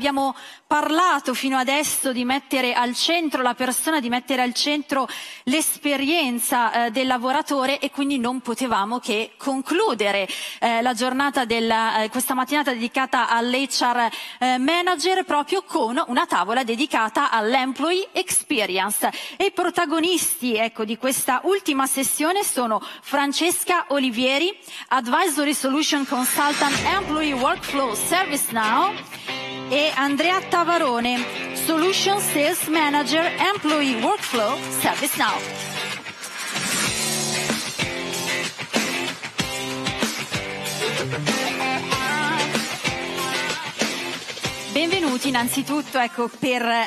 abbiamo parlato fino adesso di mettere al centro la persona, di mettere al centro l'esperienza del lavoratore, e quindi non potevamo che concludere la giornata questa mattinata dedicata all'HR manager proprio con una tavola dedicata all'employee experience. E i protagonisti, ecco, di questa ultima sessione sono Francesca Olivieri, Advisory Solution Consultant Employee Workflow ServiceNow, e Andrea Tavarone, Solution Sales Manager Employee Workflow ServiceNow. Benvenuti innanzitutto, ecco, per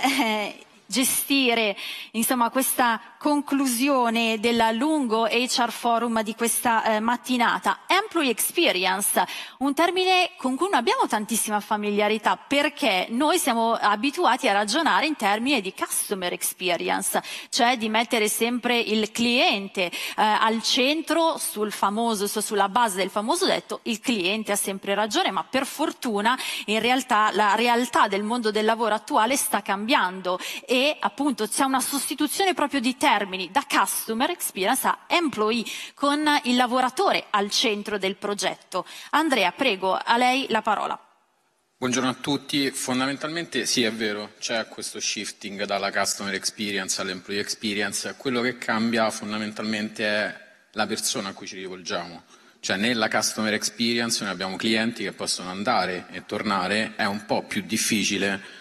gestire insomma questa conclusione del lungo HR Forum di questa mattinata. Employee Experience, un termine con cui non abbiamo tantissima familiarità, perché noi siamo abituati a ragionare in termini di Customer Experience, cioè di mettere sempre il cliente al centro, sulla base del famoso detto il cliente ha sempre ragione, ma per fortuna in realtà la realtà del mondo del lavoro attuale sta cambiando e appunto c'è una sostituzione proprio di termini da Customer Experience a Employee, con il lavoratore al centro del progetto. Andrea, prego, a lei la parola. Buongiorno a tutti. Fondamentalmente sì, è vero, c'è questo shifting dalla Customer Experience all'Employee Experience. Quello che cambia fondamentalmente è la persona a cui ci rivolgiamo. Cioè nella Customer Experience noi abbiamo clienti che possono andare e tornare, è un po' più difficile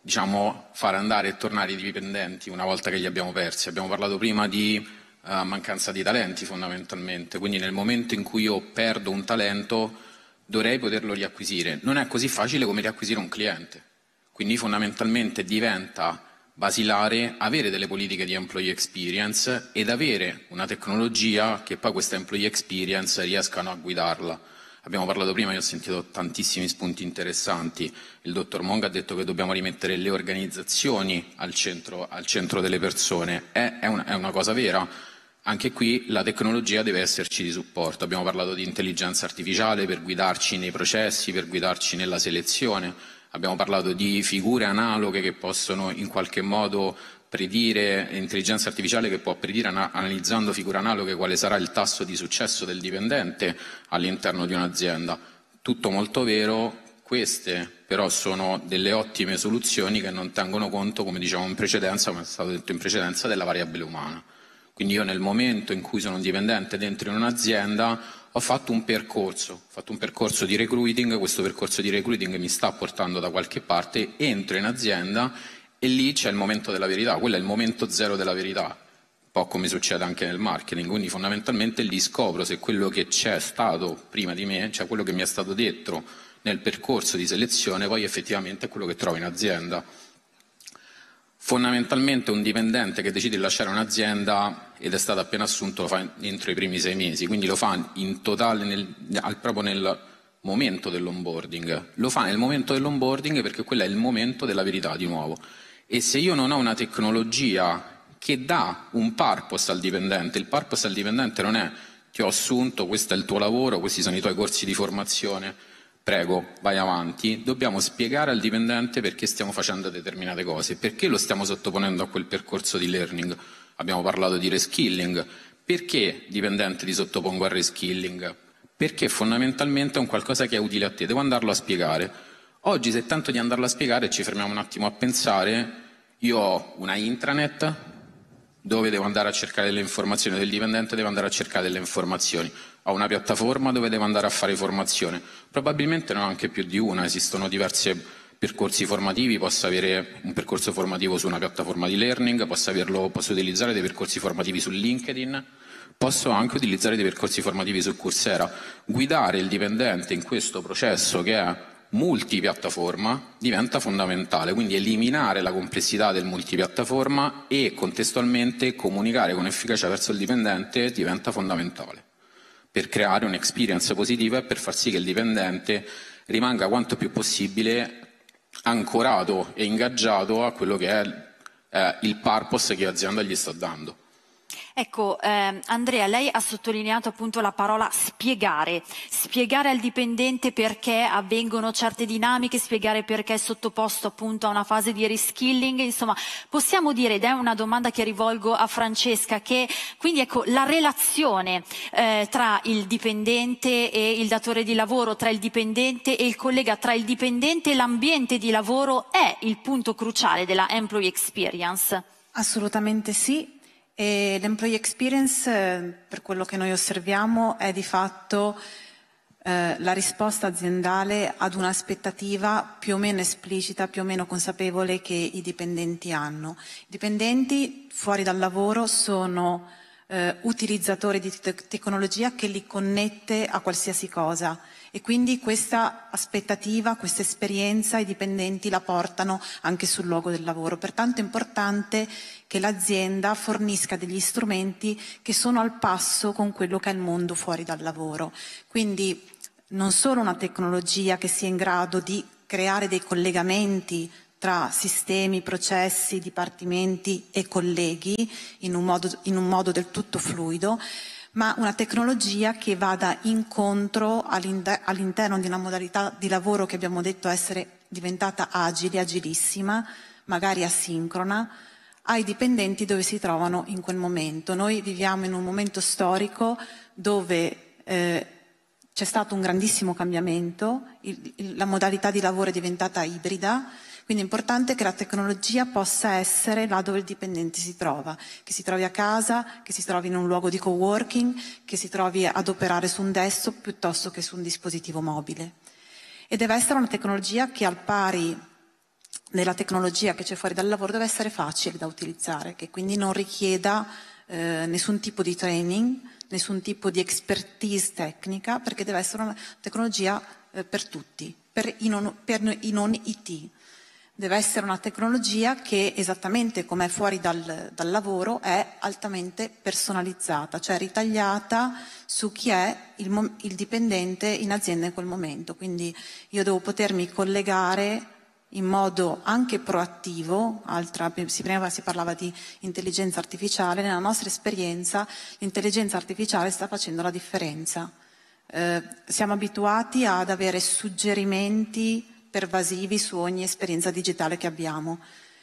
fare andare e tornare i dipendenti una volta che li abbiamo persi. Abbiamo parlato prima di mancanza di talenti fondamentalmente, quindi nel momento in cui io perdo un talento dovrei poterlo riacquisire. Non è così facile come riacquisire un cliente, quindi fondamentalmente diventa basilare avere delle politiche di employee experience ed avere una tecnologia che poi questa employee experience riescano a guidarla. Abbiamo parlato prima, io ho sentito tantissimi spunti interessanti. Il dottor Monga ha detto che dobbiamo rimettere le organizzazioni al centro delle persone. È una cosa vera. Anche qui la tecnologia deve esserci di supporto. Abbiamo parlato di intelligenza artificiale per guidarci nei processi, per guidarci nella selezione. Abbiamo parlato di figure analoghe che possono in qualche modo predire, intelligenza artificiale che può predire analizzando figure analoghe quale sarà il tasso di successo del dipendente all'interno di un'azienda. Tutto molto vero, queste però sono delle ottime soluzioni che non tengono conto, come dicevamo in precedenza, come è stato detto in precedenza, della variabile umana. Quindi io nel momento in cui sono un dipendente dentro in un'azienda ho fatto un percorso di recruiting, questo percorso di recruiting mi sta portando da qualche parte, entro in azienda e lì c'è il momento della verità, quello è il momento zero della verità, un po' come succede anche nel marketing, quindi fondamentalmente lì scopro se quello che c'è stato prima di me, cioè quello che mi è stato detto nel percorso di selezione, poi effettivamente è quello che trovo in azienda. Fondamentalmente un dipendente che decide di lasciare un'azienda ed è stato appena assunto lo fa entro i primi 6 mesi, quindi lo fa in totale proprio nel momento dell'onboarding. Lo fa nel momento dell'onboarding perché quello è il momento della verità di nuovo. E se io non ho una tecnologia che dà un purpose al dipendente, il purpose al dipendente non è ti ho assunto, questo è il tuo lavoro, questi sono i tuoi corsi di formazione, prego, vai avanti. Dobbiamo spiegare al dipendente perché stiamo facendo determinate cose, perché lo stiamo sottoponendo a quel percorso di learning. Abbiamo parlato di reskilling. Perché dipendente ti sottopongo al reskilling? Perché fondamentalmente è un qualcosa che è utile a te, devo andarlo a spiegare. Oggi se tento di andarlo a spiegare ci fermiamo un attimo a pensare, io ho una intranet dove devo andare a cercare delle informazioni, del dipendente deve andare a cercare delle informazioni. Ho una piattaforma dove devo andare a fare formazione. Probabilmente non ho anche più di una, esistono diversi percorsi formativi, posso avere un percorso formativo su una piattaforma di learning, posso utilizzare dei percorsi formativi su LinkedIn, posso anche utilizzare dei percorsi formativi su Coursera. Guidare il dipendente in questo processo che è multipiattaforma diventa fondamentale, quindi eliminare la complessità del multipiattaforma e contestualmente comunicare con efficacia verso il dipendente diventa fondamentale per creare un'experience positiva e per far sì che il dipendente rimanga quanto più possibile ancorato e ingaggiato a quello che è il purpose che l'azienda gli sta dando. Ecco, Andrea, lei ha sottolineato appunto la parola spiegare al dipendente perché avvengono certe dinamiche, spiegare perché è sottoposto appunto a una fase di reskilling, insomma, possiamo dire, ed è una domanda che rivolgo a Francesca, che quindi ecco, la relazione tra il dipendente e il datore di lavoro, tra il dipendente e il collega, tra il dipendente e l'ambiente di lavoro è il punto cruciale della employee experience? Assolutamente sì. E l'employee experience, per quello che noi osserviamo, è di fatto la risposta aziendale ad un'aspettativa più o meno esplicita, più o meno consapevole che i dipendenti hanno. I dipendenti fuori dal lavoro sono utilizzatori di tecnologia che li connette a qualsiasi cosa e quindi questa aspettativa, questa esperienza i dipendenti la portano anche sul luogo del lavoro. Pertanto è importante che l'azienda fornisca degli strumenti che sono al passo con quello che è il mondo fuori dal lavoro. Quindi non solo una tecnologia che sia in grado di creare dei collegamenti tra sistemi, processi, dipartimenti e colleghi in un modo del tutto fluido, ma una tecnologia che vada incontro all'interno di una modalità di lavoro che abbiamo detto essere diventata agile, agilissima, magari asincrona, ai dipendenti dove si trovano in quel momento. Noi viviamo in un momento storico dove c'è stato un grandissimo cambiamento, la modalità di lavoro è diventata ibrida, quindi è importante che la tecnologia possa essere là dove il dipendente si trova, che si trovi a casa, che si trovi in un luogo di coworking, che si trovi ad operare su un desktop piuttosto che su un dispositivo mobile. E deve essere una tecnologia che al pari della tecnologia che c'è fuori dal lavoro deve essere facile da utilizzare, che quindi non richieda nessun tipo di training, nessun tipo di expertise tecnica, perché deve essere una tecnologia per tutti, per i non IT. Deve essere una tecnologia che, esattamente come è fuori dal lavoro, è altamente personalizzata, cioè ritagliata su chi è il dipendente in azienda in quel momento. Quindi io devo potermi collegare in modo anche proattivo, prima si parlava di intelligenza artificiale, nella nostra esperienza l'intelligenza artificiale sta facendo la differenza. Siamo abituati ad avere suggerimenti pervasivi su ogni esperienza digitale che abbiamo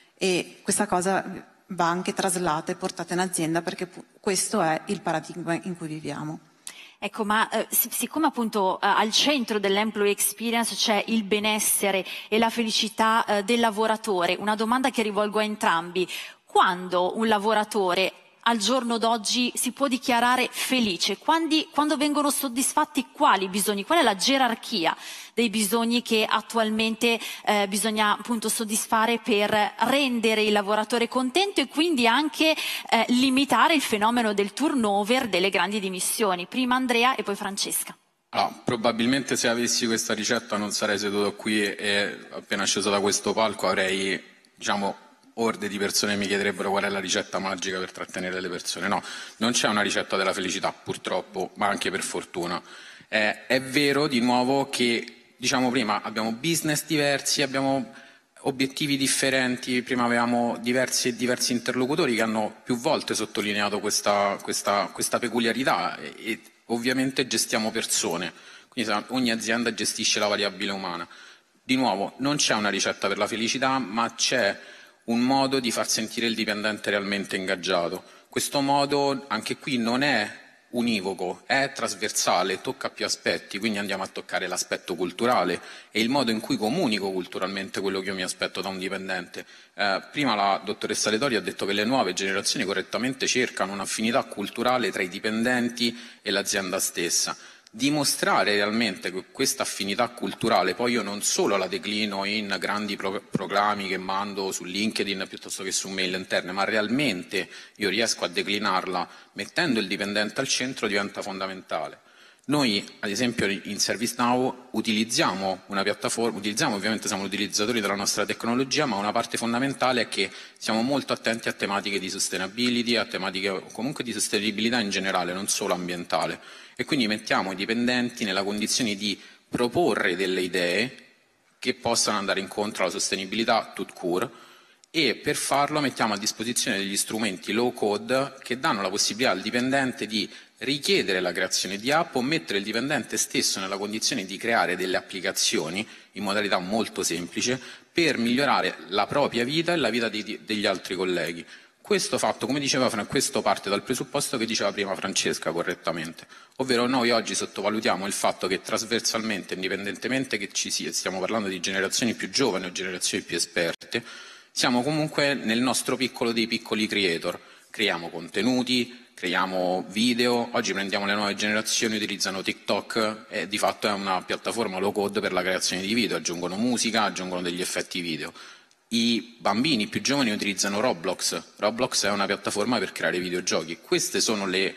e questa cosa va anche traslata e portata in azienda perché questo è il paradigma in cui viviamo. Ecco, ma siccome appunto al centro dell'employee experience c'è il benessere e la felicità del lavoratore, una domanda che rivolgo a entrambi: quando un lavoratore al giorno d'oggi si può dichiarare felice? Quando vengono soddisfatti quali bisogni? Qual è la gerarchia dei bisogni che attualmente bisogna appunto soddisfare per rendere il lavoratore contento e quindi anche limitare il fenomeno del turnover delle grandi dimissioni? Prima Andrea e poi Francesca. Allora, probabilmente se avessi questa ricetta non sarei seduto qui e appena sceso da questo palco avrei, diciamo, orde di persone mi chiederebbero qual è la ricetta magica per trattenere le persone. No, non c'è una ricetta della felicità, purtroppo, ma anche per fortuna. È vero, di nuovo, che, diciamo prima, abbiamo business diversi, abbiamo obiettivi differenti, prima avevamo diversi interlocutori che hanno più volte sottolineato questa peculiarità e ovviamente gestiamo persone, quindi ogni azienda gestisce la variabile umana. Di nuovo, non c'è una ricetta per la felicità, ma c'è un modo di far sentire il dipendente realmente ingaggiato. Questo modo, anche qui, non è univoco, è trasversale, tocca più aspetti, quindi andiamo a toccare l'aspetto culturale e il modo in cui comunico culturalmente quello che io mi aspetto da un dipendente. Prima la dottoressa Letori ha detto che le nuove generazioni correttamente cercano un'affinità culturale tra i dipendenti e l'azienda stessa. Dimostrare realmente che questa affinità culturale, poi io non solo la declino in grandi proclami che mando su LinkedIn piuttosto che su mail interne, ma realmente io riesco a declinarla mettendo il dipendente al centro, diventa fondamentale. Noi, ad esempio, in ServiceNow utilizziamo una piattaforma, ovviamente siamo utilizzatori della nostra tecnologia, ma una parte fondamentale è che siamo molto attenti a tematiche di sustainability, a tematiche comunque di sostenibilità in generale, non solo ambientale. E quindi mettiamo i dipendenti nella condizione di proporre delle idee che possano andare incontro alla sostenibilità tout court e per farlo mettiamo a disposizione degli strumenti low code che danno la possibilità al dipendente di richiedere la creazione di app o mettere il dipendente stesso nella condizione di creare delle applicazioni in modalità molto semplice per migliorare la propria vita e la vita degli altri colleghi. Questo fatto, come diceva, questo parte dal presupposto che diceva prima Francesca correttamente, ovvero noi oggi sottovalutiamo il fatto che trasversalmente, indipendentemente che ci sia, stiamo parlando di generazioni più giovani o generazioni più esperte, siamo comunque nel nostro piccolo dei piccoli creator, creiamo contenuti, creiamo video, oggi prendiamo le nuove generazioni, utilizzano TikTok e di fatto è una piattaforma low code per la creazione di video, aggiungono musica, aggiungono degli effetti video. I bambini più giovani utilizzano Roblox. Roblox è una piattaforma per creare videogiochi. Queste sono le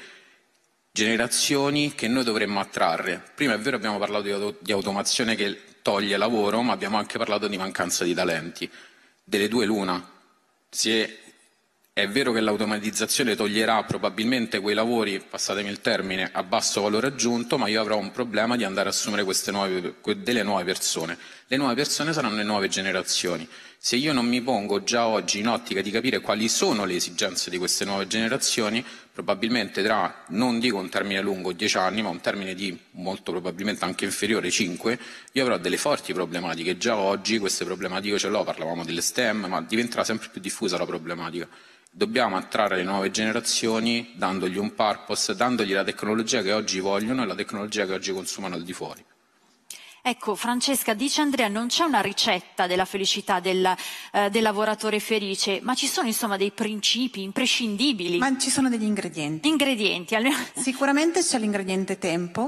generazioni che noi dovremmo attrarre. Prima è vero abbiamo parlato di automazione che toglie lavoro, ma abbiamo anche parlato di mancanza di talenti. Delle due l'una. Se è vero che l'automatizzazione toglierà probabilmente quei lavori, passatemi il termine, a basso valore aggiunto, ma io avrò un problema di andare a assumere delle nuove persone. Le nuove persone saranno le nuove generazioni. Se io non mi pongo già oggi in ottica di capire quali sono le esigenze di queste nuove generazioni, probabilmente tra, non dico un termine lungo, 10 anni, ma un termine di molto probabilmente anche inferiore, 5, io avrò delle forti problematiche. Già oggi queste problematiche ce l'ho, parlavamo delle STEM, ma diventerà sempre più diffusa la problematica. Dobbiamo attrarre le nuove generazioni dandogli un purpose, dandogli la tecnologia che oggi vogliono e la tecnologia che oggi consumano al di fuori. Ecco, Francesca, dice Andrea, non c'è una ricetta della felicità del lavoratore felice, ma ci sono insomma dei principi imprescindibili. Ma ci sono degli ingredienti. Ingredienti. Sicuramente c'è l'ingrediente tempo,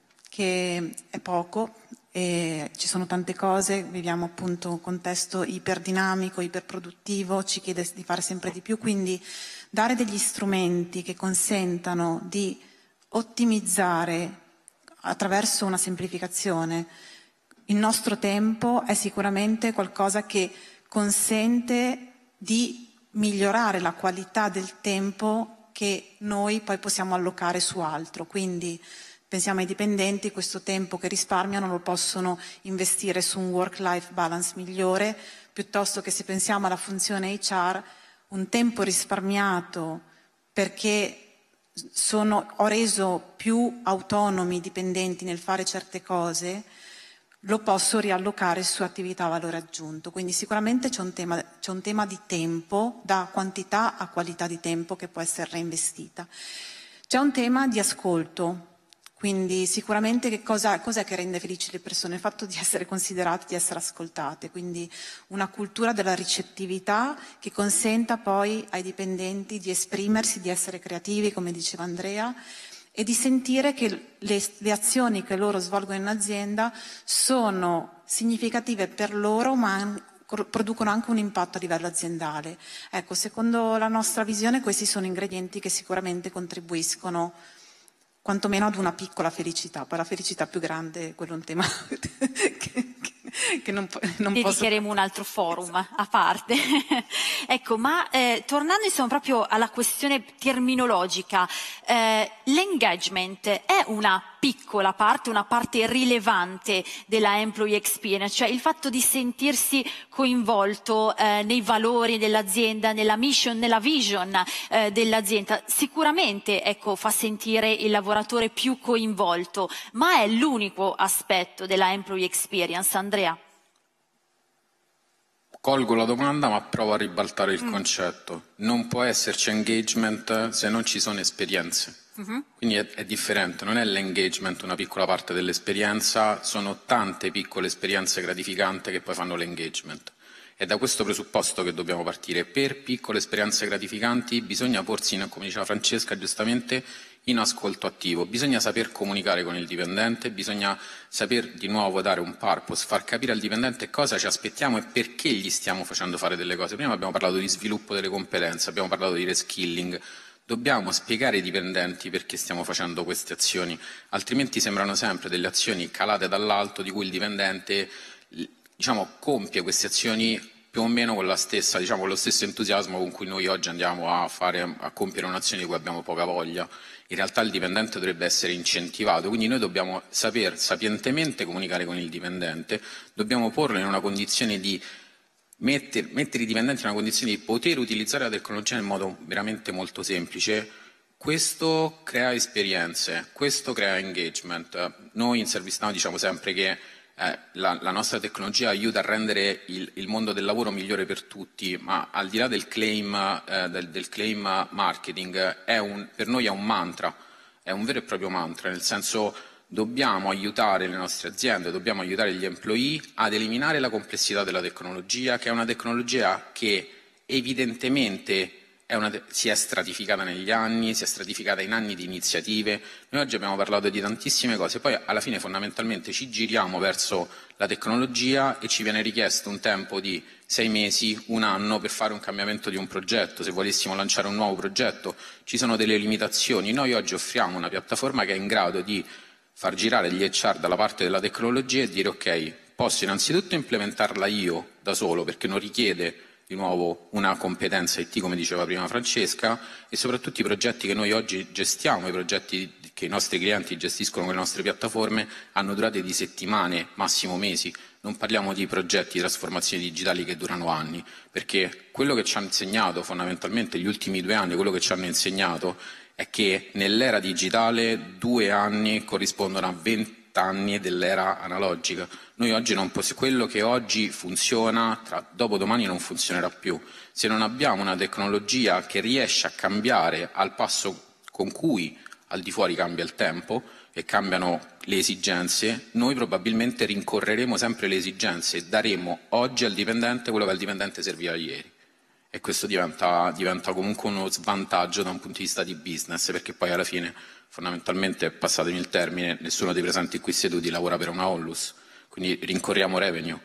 che è poco, e ci sono tante cose, viviamo appunto un contesto iperdinamico, iperproduttivo, ci chiede di fare sempre di più, quindi dare degli strumenti che consentano di ottimizzare attraverso una semplificazione il nostro tempo è sicuramente qualcosa che consente di migliorare la qualità del tempo che noi poi possiamo allocare su altro. Quindi pensiamo ai dipendenti, questo tempo che risparmiano lo possono investire su un work-life balance migliore, piuttosto che se pensiamo alla funzione HR, un tempo risparmiato perché ho reso più autonomi i dipendenti nel fare certe cose, lo posso riallocare su attività a valore aggiunto. Quindi sicuramente c'è un tema di tempo, da quantità a qualità di tempo che può essere reinvestita. C'è un tema di ascolto. Quindi sicuramente che cos'è che rende felici le persone? Il fatto di essere considerate, di essere ascoltate, quindi una cultura della ricettività che consenta poi ai dipendenti di esprimersi, di essere creativi, come diceva Andrea, e di sentire che le azioni che loro svolgono in azienda sono significative per loro, ma producono anche un impatto a livello aziendale. Ecco, secondo la nostra visione questi sono ingredienti che sicuramente contribuiscono quantomeno ad una piccola felicità. Poi la felicità più grande è quello un tema che non dedicheremo un altro forum a parte. Ecco, ma tornando insomma proprio alla questione terminologica, l'engagement è una piccola parte, una parte rilevante della employee experience, cioè il fatto di sentirsi coinvolto nei valori dell'azienda, nella mission, nella vision dell'azienda, sicuramente ecco, fa sentire il lavoratore più coinvolto, ma è l'unico aspetto della employee experience, Andrea? Colgo la domanda ma provo a ribaltare il concetto. Non può esserci engagement se non ci sono esperienze. Quindi è differente, non è l'engagement una piccola parte dell'esperienza, sono tante piccole esperienze gratificanti che poi fanno l'engagement. È da questo presupposto che dobbiamo partire. Per piccole esperienze gratificanti bisogna porsi, come diceva Francesca giustamente, in ascolto attivo. Bisogna saper comunicare con il dipendente, bisogna saper di nuovo dare un purpose, far capire al dipendente cosa ci aspettiamo e perché gli stiamo facendo fare delle cose. Prima abbiamo parlato di sviluppo delle competenze, abbiamo parlato di reskilling. Dobbiamo spiegare ai dipendenti perché stiamo facendo queste azioni, altrimenti sembrano sempre delle azioni calate dall'alto di cui il dipendente compie queste azioni più o meno con con lo stesso entusiasmo con cui noi oggi andiamo a compiere un'azione di cui abbiamo poca voglia. In realtà il dipendente dovrebbe essere incentivato, quindi noi dobbiamo saper sapientemente comunicare con il dipendente, dobbiamo porlo in una condizione di mettere i dipendenti in una condizione di poter utilizzare la tecnologia in modo veramente molto semplice. Questo crea esperienze, questo crea engagement. Noi in ServiceNow diciamo sempre che la nostra tecnologia aiuta a rendere il mondo del lavoro migliore per tutti, ma al di là del claim, del claim marketing, per noi è un mantra, è un vero e proprio mantra, nel senso dobbiamo aiutare le nostre aziende, dobbiamo aiutare gli employee ad eliminare la complessità della tecnologia, che è una tecnologia che evidentemente si è stratificata negli anni, si è stratificata in anni di iniziative. Noi oggi abbiamo parlato di tantissime cose, poi alla fine fondamentalmente ci giriamo verso la tecnologia e ci viene richiesto un tempo di 6 mesi, un anno per fare un cambiamento di un progetto. Se volessimo lanciare un nuovo progetto ci sono delle limitazioni. Noi oggi offriamo una piattaforma che è in grado di far girare gli HR dalla parte della tecnologia e dire ok, posso innanzitutto implementarla io da solo perché non richiede di nuovo una competenza IT, come diceva prima Francesca, e soprattutto i progetti che noi oggi gestiamo, i progetti che i nostri clienti gestiscono con le nostre piattaforme, hanno durate di settimane, massimo mesi. Non parliamo di progetti di trasformazione digitali che durano anni, perché quello che ci hanno insegnato fondamentalmente gli ultimi 2 anni, quello che ci hanno insegnato è che nell'era digitale 2 anni corrispondono a 20 anni dell'era analogica. Noi oggi quello che oggi funziona, dopodomani non funzionerà più. Se non abbiamo una tecnologia che riesce a cambiare al passo con cui al di fuori cambia il tempo e cambiano le esigenze, noi probabilmente rincorreremo sempre le esigenze e daremo oggi al dipendente quello che al dipendente serviva ieri. E questo diventa comunque uno svantaggio da un punto di vista di business, perché poi alla fine, fondamentalmente, passatemi il termine, nessuno dei presenti qui seduti lavora per una Onlus, quindi rincorriamo revenue.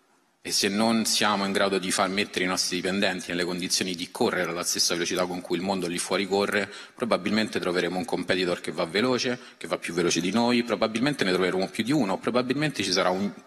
E se non siamo in grado di far mettere i nostri dipendenti nelle condizioni di correre alla stessa velocità con cui il mondo lì fuori corre, probabilmente troveremo un competitor che va veloce, che va più veloce di noi, probabilmente ne troveremo più di uno, probabilmente ci sarà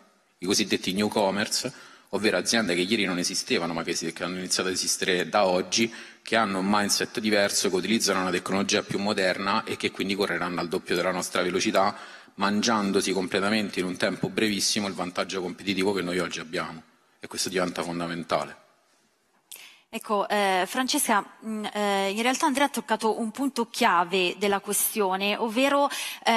i cosiddetti newcomers, ovvero aziende che ieri non esistevano ma che hanno iniziato ad esistere da oggi, che hanno un mindset diverso, che utilizzano una tecnologia più moderna e che quindi correranno al doppio della nostra velocità, mangiandosi completamente in un tempo brevissimo il vantaggio competitivo che noi oggi abbiamo, e questo diventa fondamentale. Ecco, Francesca, in realtà Andrea ha toccato un punto chiave della questione, ovvero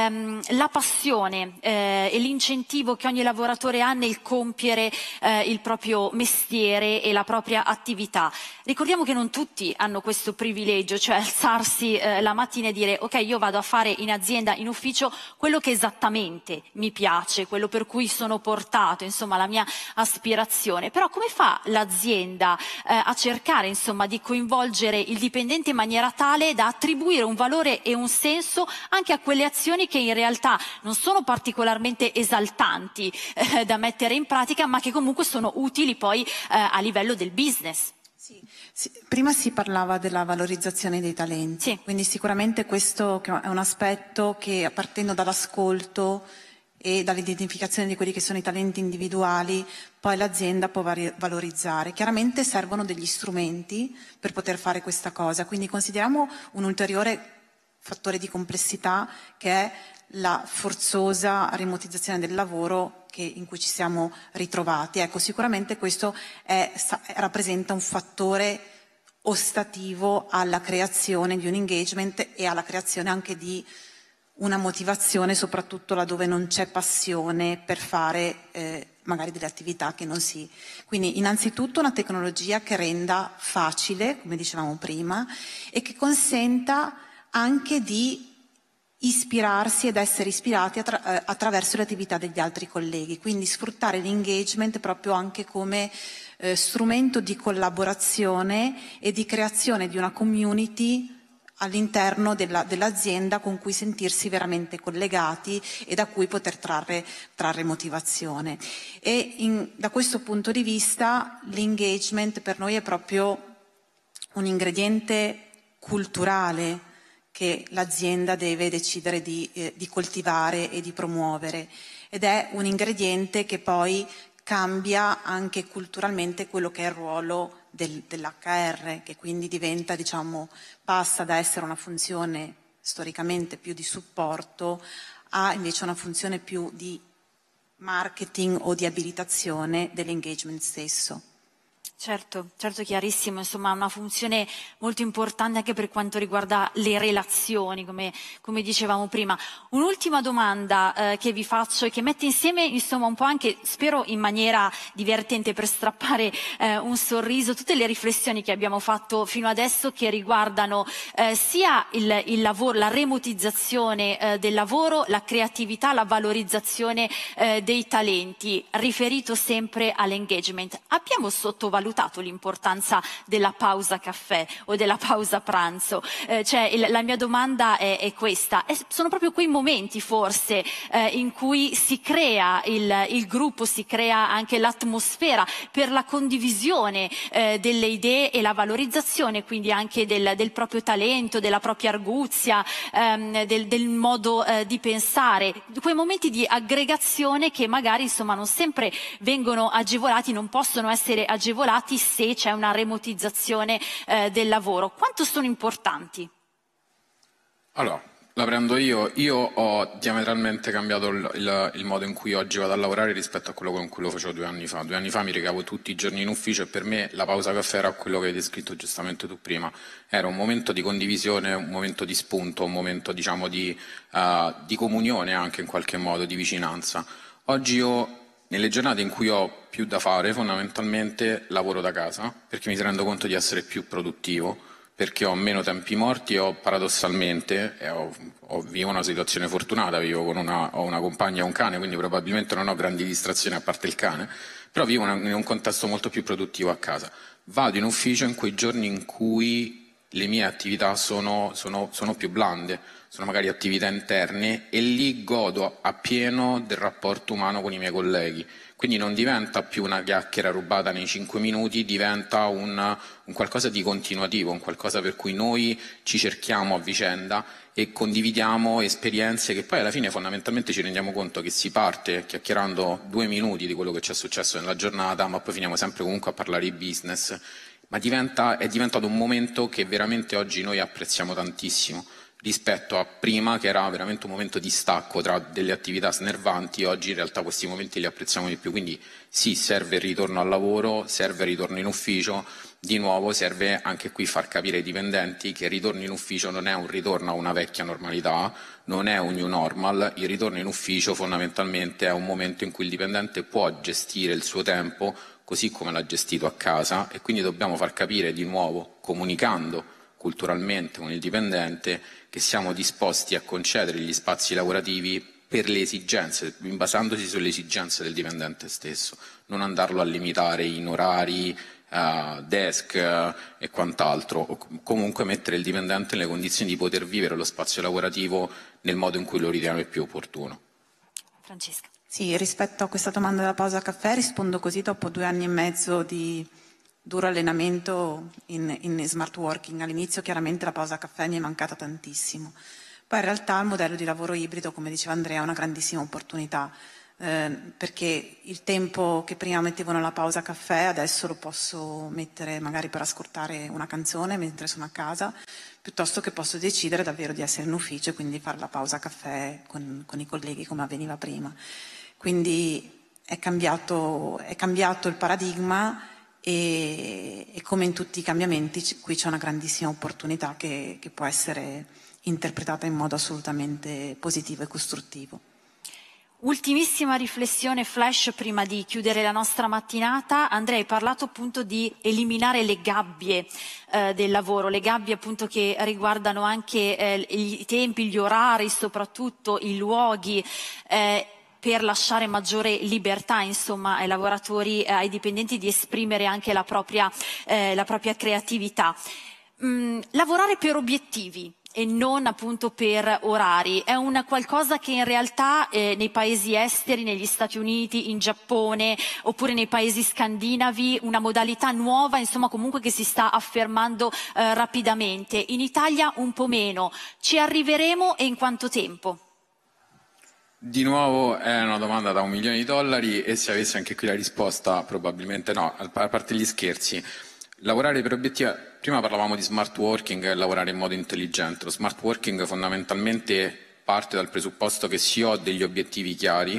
la passione e l'incentivo che ogni lavoratore ha nel compiere il proprio mestiere e la propria attività. Ricordiamo che non tutti hanno questo privilegio, cioè alzarsi la mattina e dire ok, io vado a fare in azienda, in ufficio, quello che esattamente mi piace, quello per cui sono portato, insomma la mia aspirazione. Però come fa l'azienda a cercare insomma di coinvolgere il dipendente in maniera tale da attribuire un valore e un senso anche a quelle azioni che in realtà non sono particolarmente esaltanti da mettere in pratica, ma che comunque sono utili poi a livello del business? Sì, prima si parlava della valorizzazione dei talenti, sì. Quindi sicuramente questo è un aspetto che, partendo dall'ascolto e dall'identificazione di quelli che sono i talenti individuali, poi l'azienda può valorizzare. Chiaramente servono degli strumenti per poter fare questa cosa, quindi consideriamo un ulteriore fattore di complessità che è la forzosa remotizzazione del lavoro in cui ci siamo ritrovati. Ecco, sicuramente questo rappresenta un fattore ostativo alla creazione di un engagement e alla creazione anche di una motivazione, soprattutto laddove non c'è passione per fare magari delle attività che non si... Quindi innanzitutto una tecnologia che renda facile, come dicevamo prima, e che consenta anche di ispirarsi ed essere ispirati attraverso le attività degli altri colleghi, quindi sfruttare l'engagement proprio anche come strumento di collaborazione e di creazione di una community all'interno dell'azienda con cui sentirsi veramente collegati e da cui poter trarre motivazione. E da questo punto di vista l'engagement per noi è proprio un ingrediente culturale che l'azienda deve decidere di coltivare e di promuovere, ed è un ingrediente che poi cambia anche culturalmente quello che è il ruolo dell'HR, che quindi diventa, diciamo, passa da essere una funzione storicamente più di supporto a invece una funzione più di marketing o di abilitazione dell'engagement stesso. Certo, certo, chiarissimo, insomma, ha una funzione molto importante anche per quanto riguarda le relazioni, come dicevamo prima. Un'ultima domanda che vi faccio e che mette insieme, insomma, un po' anche, spero in maniera divertente per strappare un sorriso, tutte le riflessioni che abbiamo fatto fino adesso che riguardano sia il lavoro, la remotizzazione del lavoro, la creatività, la valorizzazione dei talenti, riferito sempre all'engagement. Abbiamo sottovalutato l'importanza della pausa caffè o della pausa pranzo, la mia domanda è questa, sono proprio quei momenti forse in cui si crea il gruppo, si crea anche l'atmosfera per la condivisione delle idee e la valorizzazione quindi anche del proprio talento, della propria arguzia, del modo di pensare, quei momenti di aggregazione che magari insomma non sempre vengono agevolati, non possono essere agevolati se c'è una remotizzazione del lavoro. Quanto sono importanti? Allora, la prendo io. Io ho diametralmente cambiato il modo in cui oggi vado a lavorare rispetto a quello con cui lo facevo 2 anni fa. 2 anni fa mi recavo tutti i giorni in ufficio e per me la pausa caffè era quello che hai descritto giustamente tu prima. Era un momento di condivisione, un momento di spunto, un momento diciamo di comunione anche in qualche modo, di vicinanza. Oggi io, nelle giornate in cui ho più da fare, fondamentalmente lavoro da casa perché mi rendo conto di essere più produttivo, perché ho meno tempi morti e ho paradossalmente, vivo una situazione fortunata, vivo con ho una compagna e un cane, quindi probabilmente non ho grandi distrazioni a parte il cane, però vivo in un contesto molto più produttivo a casa. Vado in ufficio in quei giorni in cui le mie attività sono più blande, sono magari attività interne e lì godo appieno del rapporto umano con i miei colleghi. Quindi non diventa più una chiacchiera rubata nei 5 minuti, diventa un qualcosa di continuativo, un qualcosa per cui noi ci cerchiamo a vicenda e condividiamo esperienze che poi alla fine fondamentalmente ci rendiamo conto che si parte chiacchierando 2 minuti di quello che ci è successo nella giornata, ma poi finiamo sempre comunque a parlare di business. Ma è diventato un momento che veramente oggi noi apprezziamo tantissimo rispetto a prima che era veramente un momento di stacco tra delle attività snervanti. Oggi in realtà questi momenti li apprezziamo di più, quindi sì, serve il ritorno al lavoro, serve il ritorno in ufficio, di nuovo serve anche qui far capire ai dipendenti che il ritorno in ufficio non è un ritorno a una vecchia normalità, non è un new normal, il ritorno in ufficio fondamentalmente è un momento in cui il dipendente può gestire il suo tempo così come l'ha gestito a casa e quindi dobbiamo far capire di nuovo, comunicando culturalmente con il dipendente, che siamo disposti a concedere gli spazi lavorativi per le esigenze, basandosi sulle esigenze del dipendente stesso, non andarlo a limitare in orari, desk e quant'altro, o comunque mettere il dipendente nelle condizioni di poter vivere lo spazio lavorativo nel modo in cui lo riteniamo più opportuno. Francesca. Sì, rispetto a questa domanda della pausa caffè rispondo così dopo 2 anni e mezzo di duro allenamento in smart working. All'inizio chiaramente la pausa caffè mi è mancata tantissimo, poi in realtà il modello di lavoro ibrido, come diceva Andrea, è una grandissima opportunità, perché il tempo che prima mettevo nella pausa caffè adesso lo posso mettere magari per ascoltare una canzone mentre sono a casa, piuttosto che posso decidere davvero di essere in ufficio e quindi fare la pausa caffè con i colleghi come avveniva prima. Quindi è cambiato il paradigma e come in tutti i cambiamenti qui c'è una grandissima opportunità che può essere interpretata in modo assolutamente positivo e costruttivo. Ultimissima riflessione flash prima di chiudere la nostra mattinata. Andrea, hai parlato appunto di eliminare le gabbie del lavoro, le gabbie appunto che riguardano anche i tempi, gli orari, soprattutto i luoghi, per lasciare maggiore libertà, insomma, ai lavoratori, ai dipendenti di esprimere anche la propria creatività. Lavorare per obiettivi e non appunto per orari è un qualcosa che in realtà nei paesi esteri, negli Stati Uniti, in Giappone oppure nei paesi scandinavi, una modalità nuova, insomma, comunque che si sta affermando rapidamente. In Italia un po' meno. Ci arriveremo e in quanto tempo? Di nuovo è una domanda da $1 milione e se avessi anche qui la risposta probabilmente no, a parte gli scherzi. Lavorare per obiettivi, prima parlavamo di smart working e lavorare in modo intelligente. Lo smart working fondamentalmente parte dal presupposto che se ho degli obiettivi chiari, è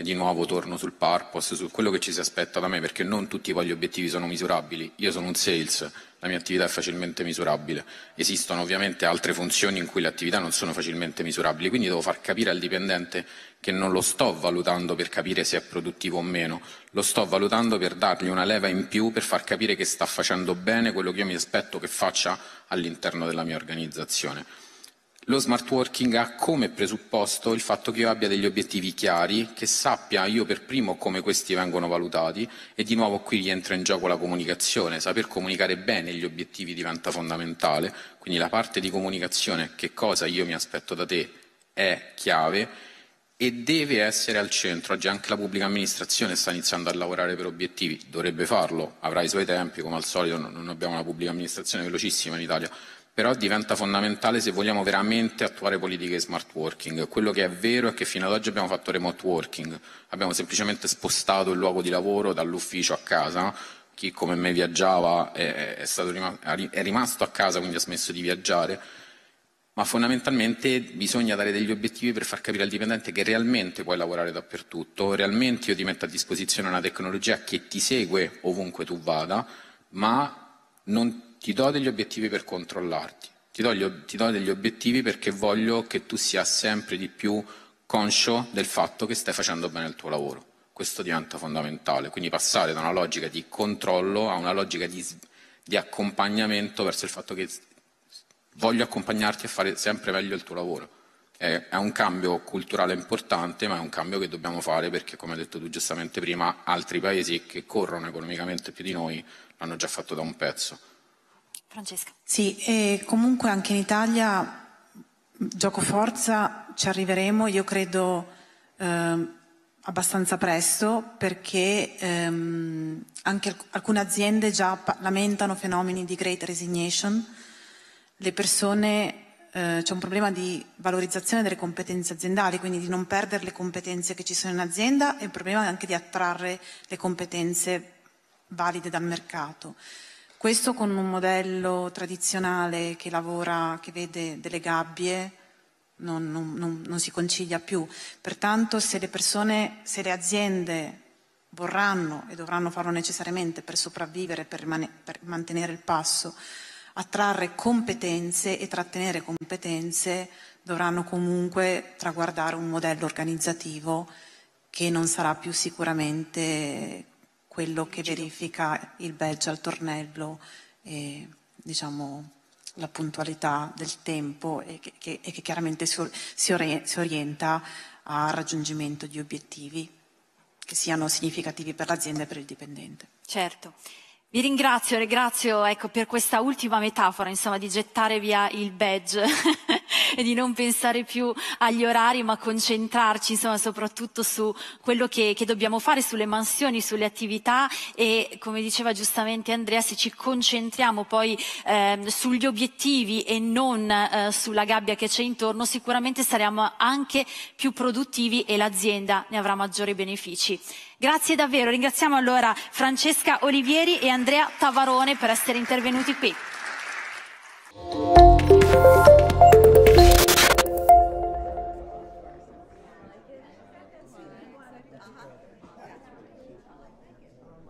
e di nuovo torno sul purpose, su quello che ci si aspetta da me, perché non tutti poi gli obiettivi sono misurabili. Io sono un sales, la mia attività è facilmente misurabile. Esistono ovviamente altre funzioni in cui le attività non sono facilmente misurabili, quindi devo far capire al dipendente che non lo sto valutando per capire se è produttivo o meno, lo sto valutando per dargli una leva in più, per far capire che sta facendo bene quello che io mi aspetto che faccia all'interno della mia organizzazione. Lo smart working ha come presupposto il fatto che io abbia degli obiettivi chiari, che sappia io per primo come questi vengono valutati, e di nuovo qui rientra in gioco la comunicazione. Saper comunicare bene gli obiettivi diventa fondamentale, quindi la parte di comunicazione, che cosa io mi aspetto da te, è chiave e deve essere al centro. Oggi anche la pubblica amministrazione sta iniziando a lavorare per obiettivi, dovrebbe farlo, avrà i suoi tempi, come al solito non abbiamo una pubblica amministrazione velocissima in Italia, però diventa fondamentale se vogliamo veramente attuare politiche smart working. Quello che è vero è che fino ad oggi abbiamo fatto remote working, abbiamo semplicemente spostato il luogo di lavoro dall'ufficio a casa. Chi come me viaggiava è rimasto a casa, quindi ha smesso di viaggiare, ma fondamentalmente bisogna dare degli obiettivi per far capire al dipendente che realmente puoi lavorare dappertutto, realmente io ti metto a disposizione una tecnologia che ti segue ovunque tu vada, ma non ti do degli obiettivi per controllarti, ti do degli obiettivi perché voglio che tu sia sempre di più conscio del fatto che stai facendo bene il tuo lavoro. Questo diventa fondamentale, quindi passare da una logica di controllo a una logica di accompagnamento verso il fatto che voglio accompagnarti a fare sempre meglio il tuo lavoro. È un cambio culturale importante, ma è un cambio che dobbiamo fare perché, come hai detto tu giustamente prima, altri paesi che corrono economicamente più di noi l'hanno già fatto da un pezzo. Francesca. Sì, e comunque anche in Italia, gioco forza, ci arriveremo, io credo abbastanza presto, perché anche alcune aziende già lamentano fenomeni di great resignation. Le persone, c'è un problema di valorizzazione delle competenze aziendali, quindi di non perdere le competenze che ci sono in azienda, e il problema è anche di attrarre le competenze valide dal mercato. Questo con un modello tradizionale che lavora, che vede delle gabbie, non si concilia più. Pertanto se le aziende vorranno e dovranno farlo necessariamente per sopravvivere, per mantenere il passo, attrarre competenze e trattenere competenze, dovranno comunque traguardare un modello organizzativo che non sarà più sicuramente quello che verifica il badge al tornello e, diciamo, la puntualità del tempo e che chiaramente si orienta al raggiungimento di obiettivi che siano significativi per l'azienda e per il dipendente. Certo. Vi ringrazio ecco, per questa ultima metafora, insomma, di gettare via il badge e di non pensare più agli orari, ma concentrarci, insomma, soprattutto su quello che dobbiamo fare, sulle mansioni, sulle attività e, come diceva giustamente Andrea, se ci concentriamo poi sugli obiettivi e non sulla gabbia che c'è intorno, sicuramente saremo anche più produttivi e l'azienda ne avrà maggiori benefici. Grazie davvero, ringraziamo allora Francesca Olivieri e Andrea Tavarone per essere intervenuti qui.